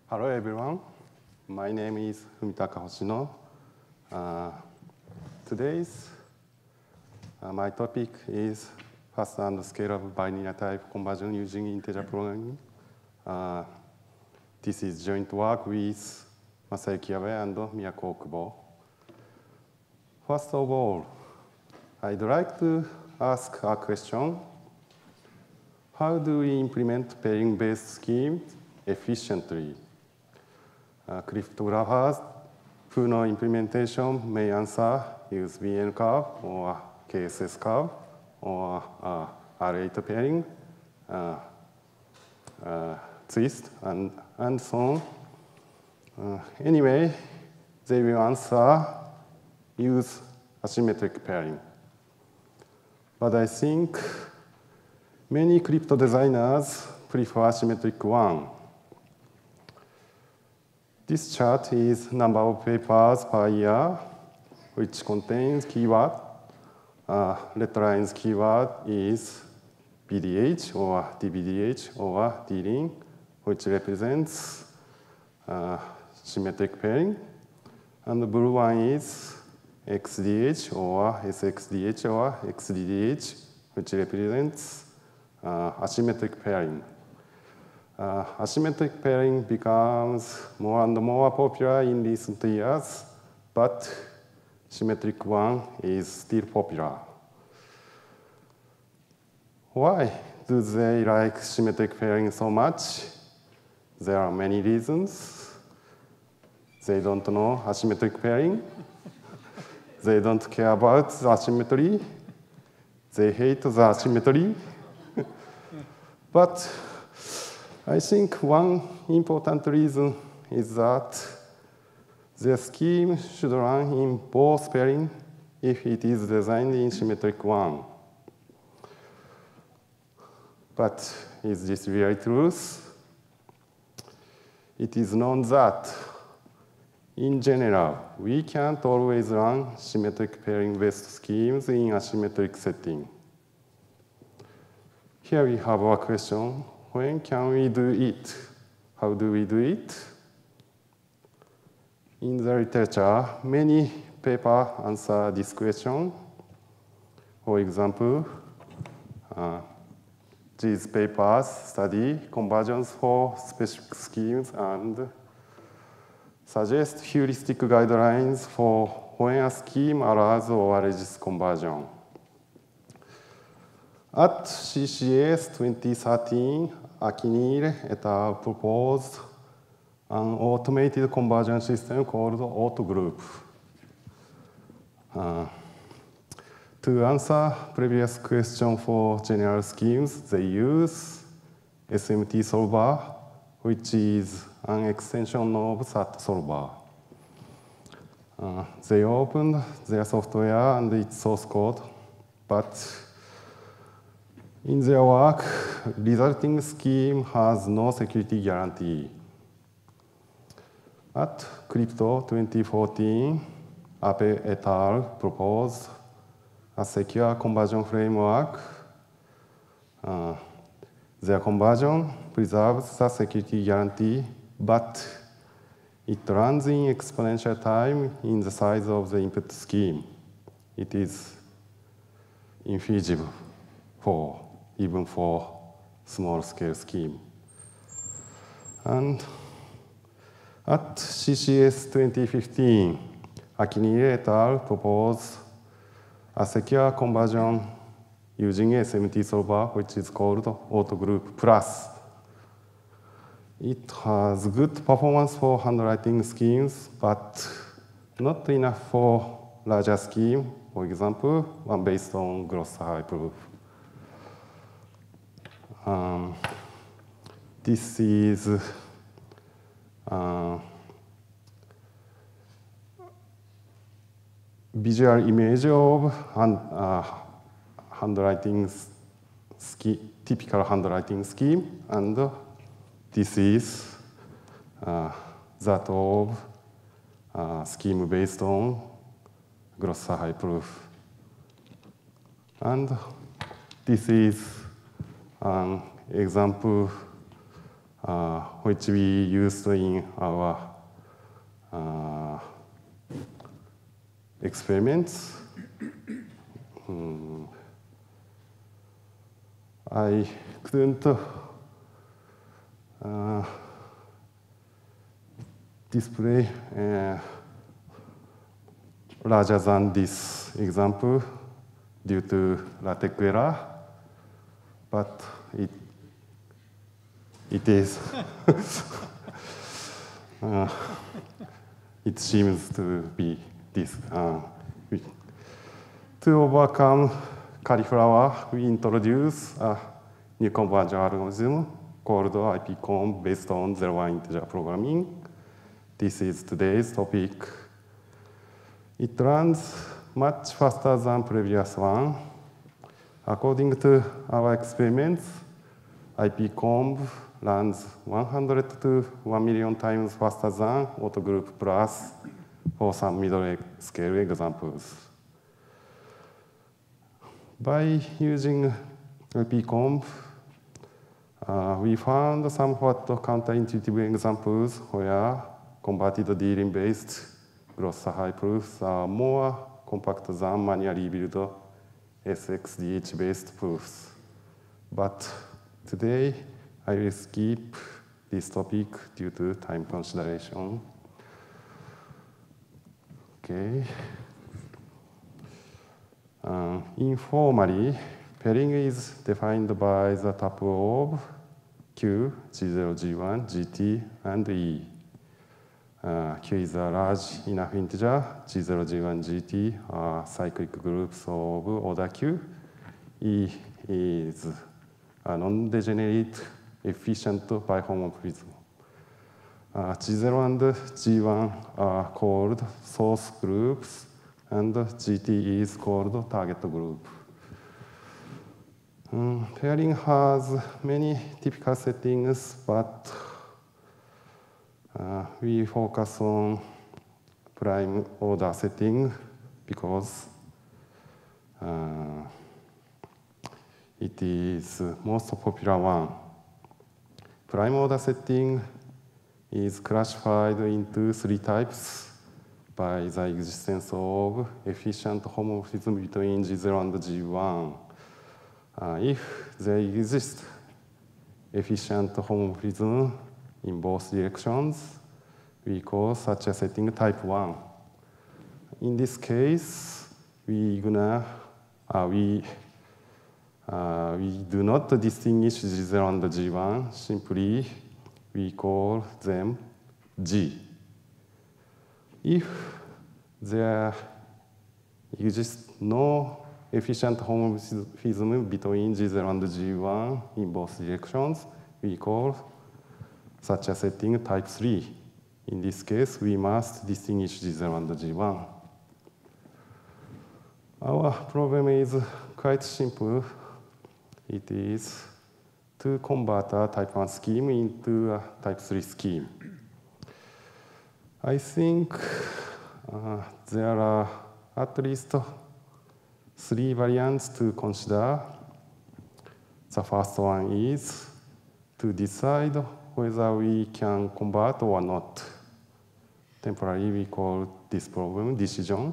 Hello everyone, my name is Fumitaka Hoshino. Today's my topic is fast and scalable binary type conversion using integer programming. This is joint work with Masayuki Abe and Miyako Okubo. First of all, I'd like to ask a question. How do we implement pairing-based schemes efficiently? Cryptographers who know implementation may answer use BN curve or KSS curve or R8 pairing, twist, and so on. Anyway, they will answer use asymmetric pairing. But I think many crypto designers prefer asymmetric one. This chart is number of papers per year, which contains keyword. Red line's keyword is BDH or DBDH or D-ring, which represents symmetric pairing. And the blue one is XDH or SXDH or XDDH, which represents asymmetric pairing. Asymmetric pairing becomes more and more popular in recent years, but symmetric one is still popular. Why do they like symmetric pairing so much? There are many reasons. They don't know asymmetric pairing. They don't care about the asymmetry. They hate the asymmetry. But I think one important reason is that the scheme should run in both pairing if it is designed in symmetric one. But is this really true? It is known that, in general, we can't always run symmetric pairing-based schemes in asymmetric setting. Here we have a question. When can we do it? How do we do it? In the literature, many papers answer this question. For example, these papers study conversions for specific schemes and suggest heuristic guidelines for when a scheme allows or resists conversion. At CCS 2013, Akinire et al. Proposed an automated conversion system called AutoGroup. To answer previous question for general schemes, they use SMT solver, which is an extension of SAT solver. They opened their software and its source code, but in their work, resulting scheme has no security guarantee. At Crypto 2014, Abe et al. Proposed a secure conversion framework. Their conversion preserves the security guarantee, but it runs in exponential time in the size of the input scheme. It is infeasible even for small-scale scheme. And at CCS 2015, Akinire et al. Proposed a secure conversion using SMT solver, which is called AutoGroup Plus. It has good performance for handwriting schemes, but not enough for larger scheme. For example, one based on Gross-Zaha proof. This is visual image of handwriting typical handwriting scheme, and this is that of scheme based on Gross-Zaha proof. And this is an example which we used in our experiments. I couldn't display larger than this example due to LaTeX error, but it is. It seems to be this. To overcome cauliflower, we introduce a new conversion algorithm called IPComb based on zero-one integer programming. This is today's topic. It runs much faster than previous one. According to our experiments, IPComb runs 100 to 1 million times faster than AutoGroup Plus for some middle scale examples. By using IPComb, we found somewhat counterintuitive examples where converted Dealing-based gross-high proofs are more compact than manually built SXDH-based proofs. But today, I will skip this topic due to time consideration. Okay. Informally, pairing is defined by the tuple of Q, G0, G1, GT, and E. Q is a large enough integer, G0, G1, GT are cyclic groups of order Q. E is a non-degenerate efficient bihomomorphism. G0 and G1 are called source groups, and GT is called target group. Pairing has many typical settings, but we focus on prime order setting because it is the most popular one. Prime order setting is classified into three types by the existence of efficient homomorphism between G0 and G1. If there exists efficient homomorphism in both directions, we call such a setting type 1. In this case, we do not distinguish G0 and G1. Simply, we call them G. If there exists no efficient homomorphism between G0 and G1 in both directions, we call such a setting type 3. In this case, we must distinguish G0 and G1. Our problem is quite simple. It is to convert a type 1 scheme into a type 3 scheme. I think there are at least 3 variants to consider. The first one is to decide whether we can convert or not. Temporarily, we call this problem decision.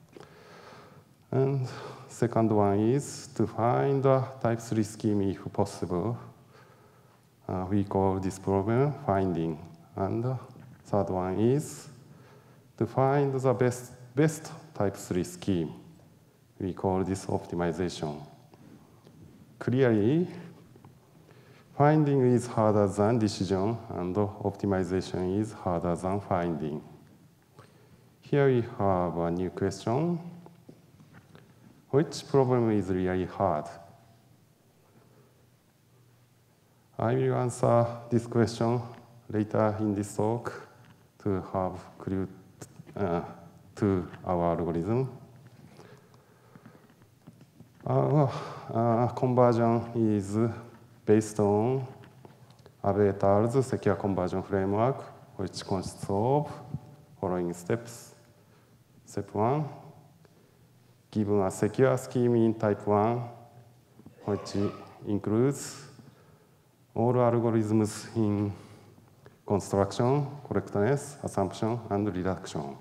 And second one is to find a type 3 scheme if possible. We call this problem finding. And third one is to find the best type 3 scheme. We call this optimization. Clearly, finding is harder than decision, and optimization is harder than finding. Here we have a new question. Which problem is really hard? I will answer this question later in this talk to have clue to our algorithm. Our conversion is based on Abe et al.'s secure conversion framework, which consists of following steps. Step 1, given a secure scheme in type 1, which includes all algorithms in construction, correctness, assumption, and reduction.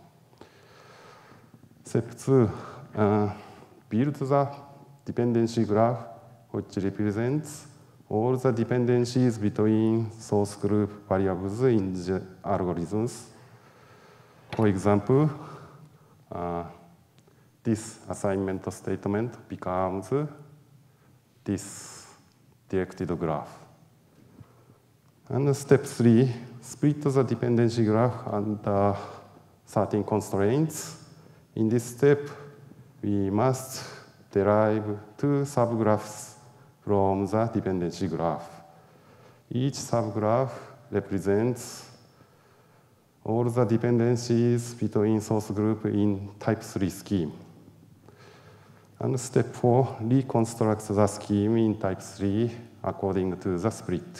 Step 2, build the dependency graph which represents all the dependencies between source group variables in the algorithms. For example, this assignment statement becomes this directed graph. And step 3, split the dependency graph under certain constraints. In this step, we must derive two subgraphs from the dependency graph. Each subgraph represents all the dependencies between source group in type 3 scheme. And step 4, reconstruct the scheme in type 3 according to the split.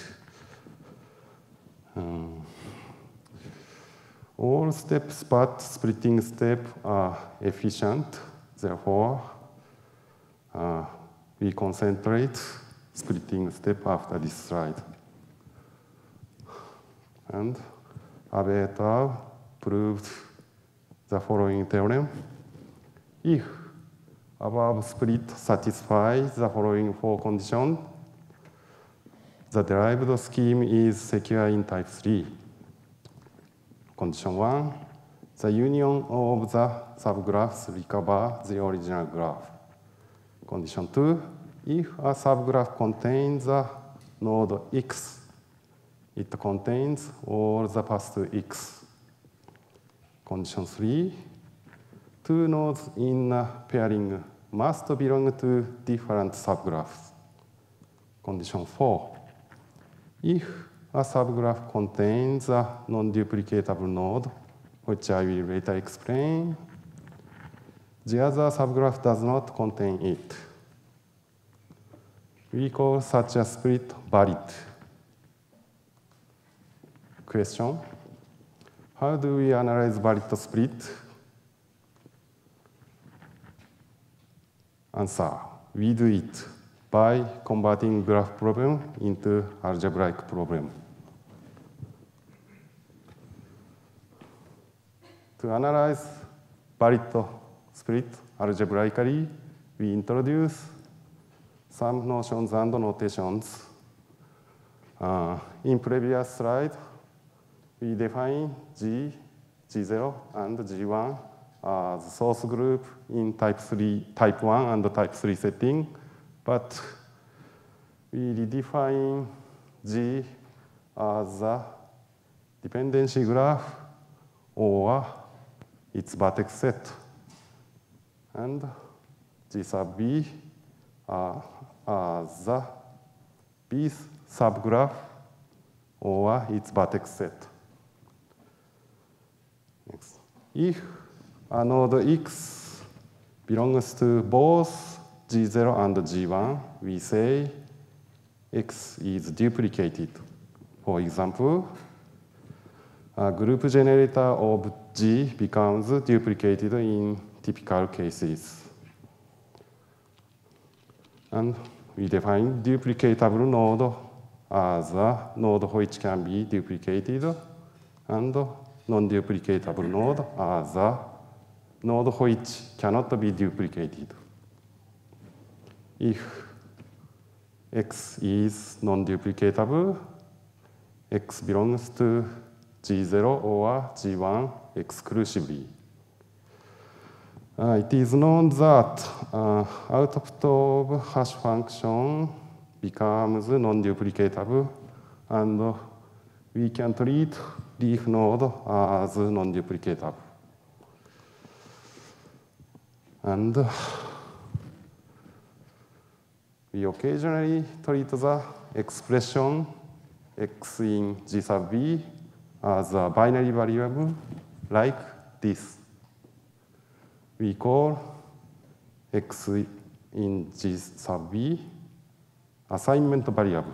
All steps but splitting step are efficient. Therefore, we concentrate splitting step after this slide. And Abe et al. Proved the following theorem. If above split satisfies the following four conditions, the derived scheme is secure in type 3. Condition 1, the union of the subgraphs recover the original graph. Condition 2, if a subgraph contains a node x, it contains all the paths to x. Condition 3, two nodes in a pairing must belong to different subgraphs. Condition 4, if a subgraph contains a non-duplicatable node, which I will later explain, the other subgraph does not contain it. We call such a split valid. Question: how do we analyze valid split? Answer: we do it by converting graph problem into algebraic problem. To analyze valid split algebraically, we introduce some notions and notations. In previous slide, we define G, G0, and G1 as source group in type 1 and type 3 setting, but we redefine G as a dependency graph or its vertex set, and G sub B as a B subgraph or its vertex set. Next. If a node X belongs to both G0 and G1, we say X is duplicated. For example, a group generator of G becomes duplicated in typical cases. And we define duplicatable node as a node which can be duplicated, and non-duplicatable node as a node which cannot be duplicated. If X is non-duplicatable, X belongs to G0 or G1 exclusively. It is known that output of hash function becomes non-duplicatable, and we can treat leaf node as non-duplicatable. And we occasionally treat the expression X in G sub B as a binary variable like this. We call X in G sub B assignment variable.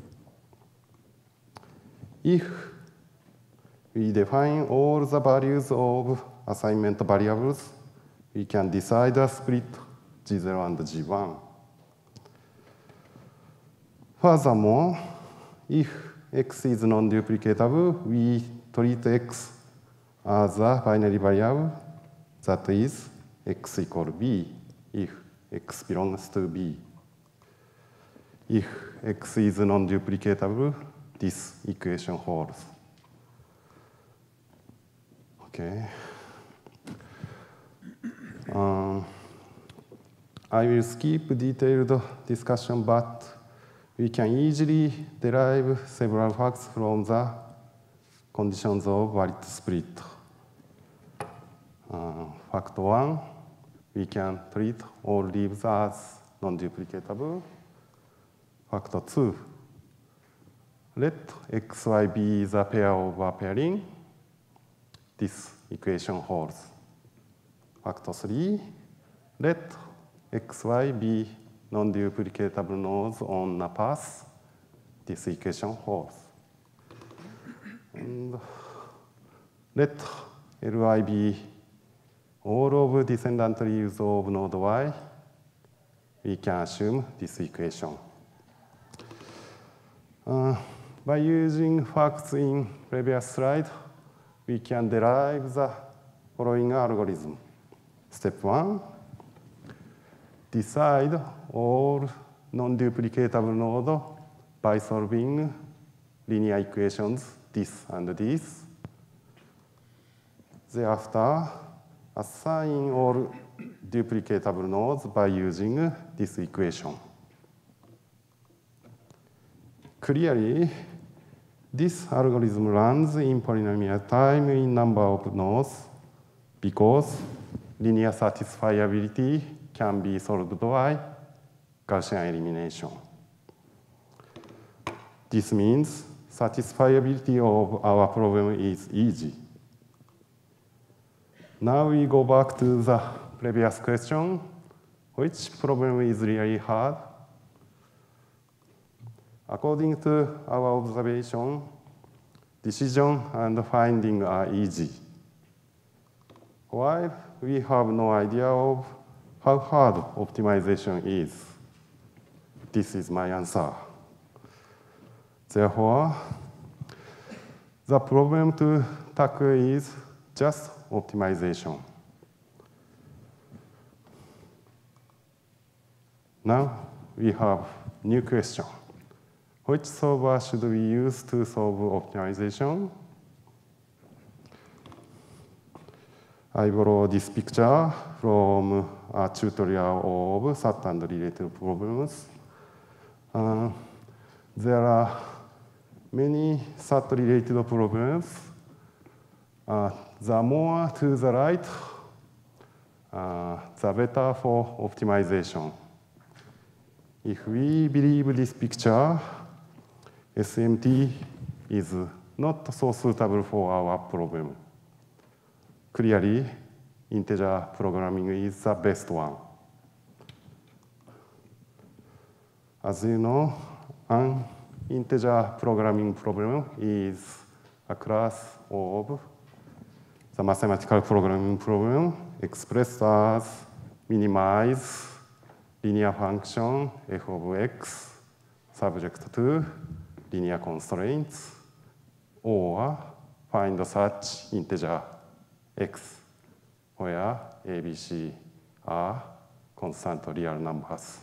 If we define all the values of assignment variables, we can decide a split G0 and G1. Furthermore, if x is non-duplicatable, we treat x as a binary variable, that is x equal b if x belongs to b. If x is non-duplicatable, this equation holds. Okay. I will skip detailed discussion, but we can easily derive several facts from the conditions of valid split. Fact 1, we can treat all leaves as non-duplicatable. Fact 2, let xy be the pair of a pairing. This equation holds. Fact 3, let xy be non-duplicatable nodes on a path. This equation holds. And let Li be all of descendant leaves of node y. We can assume this equation. By using facts in previous slide, we can derive the following algorithm. Step 1, decide all non-duplicatable nodes by solving linear equations this and this. Thereafter, assign all duplicatable nodes by using this equation. Clearly, this algorithm runs in polynomial time in number of nodes because linear satisfiability can be solved by Gaussian elimination. This means satisfiability of our problem is easy. Now we go back to the previous question. Which problem is really hard? According to our observation, decision and finding are easy. While we have no idea of how hard optimization is. This is my answer. Therefore, the problem to tackle is just optimization. Now we have new question. Which solver should we use to solve optimization? I borrow this picture from a tutorial of SAT and related problems. There are many SAT-related problems. The more to the right, the better for optimization. If we believe this picture, SMT is not so suitable for our problem. Clearly, integer programming is the best one. As you know, an integer programming problem is a class of the mathematical programming problem expressed as minimize linear function f of x subject to linear constraints, or find such integer x, where a, b, c are constant real numbers.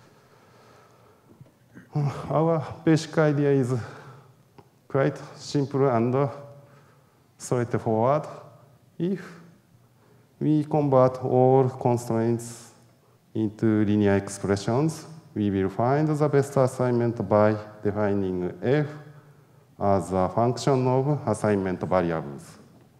Our basic idea is quite simple and straightforward. If we convert all constraints into linear expressions, we will find the best assignment by defining f as a function of assignment variables.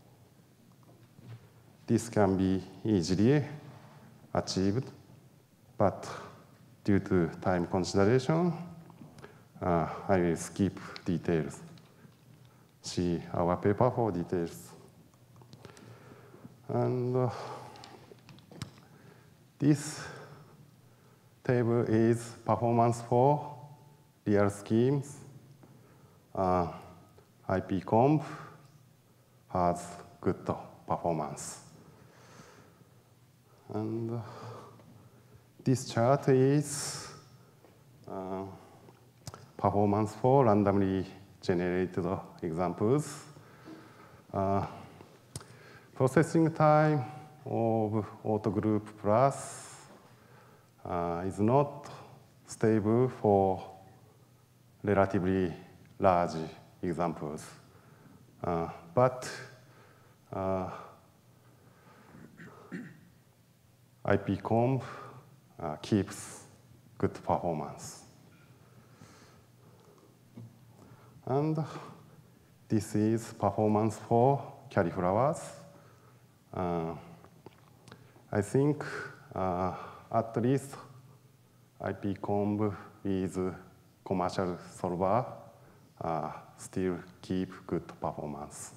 This can be easily achieved, but due to time consideration, I will skip details. See our paper for details. And this table is performance for real schemes. IPConf has good performance. And this chart is performance for randomly generated examples. Processing time of AutoGroup Plus is not stable for relatively large examples, but IPComb keeps good performance. And this is performance for cauliflowers. I think at least IPComb with commercial solver still keep good performance.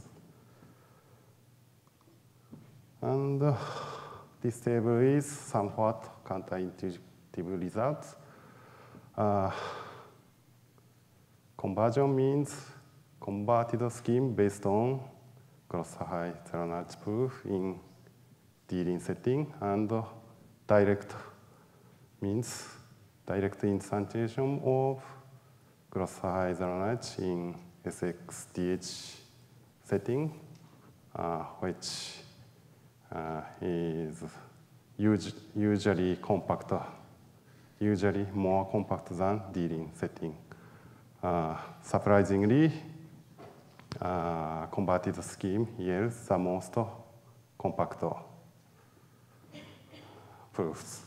And this table is somewhat counterintuitive results. Conversion means converted scheme based on cross-high zero-knowledge proof in D-Lin setting, and direct means direct instantiation of cross-high zero-knowledge in SXDH setting, which is usually compact, usually more compact than D-Lin setting. Surprisingly, converted scheme yields the most compact proofs.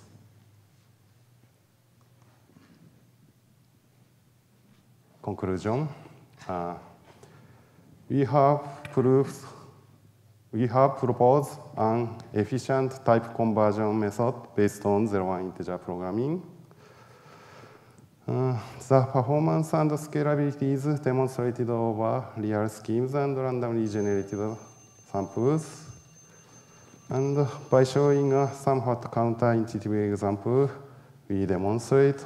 Conclusion: we have proposed an efficient type conversion method based on zero-one integer programming. The performance and scalability is demonstrated over real schemes and randomly generated samples. And by showing a somewhat counterintuitive example, we demonstrate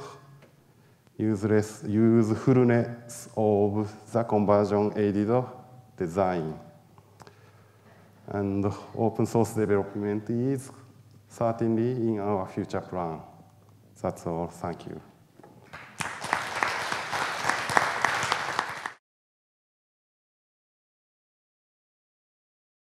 usefulness of the conversion-aided design. And open source development is certainly in our future plan. That's all. Thank you.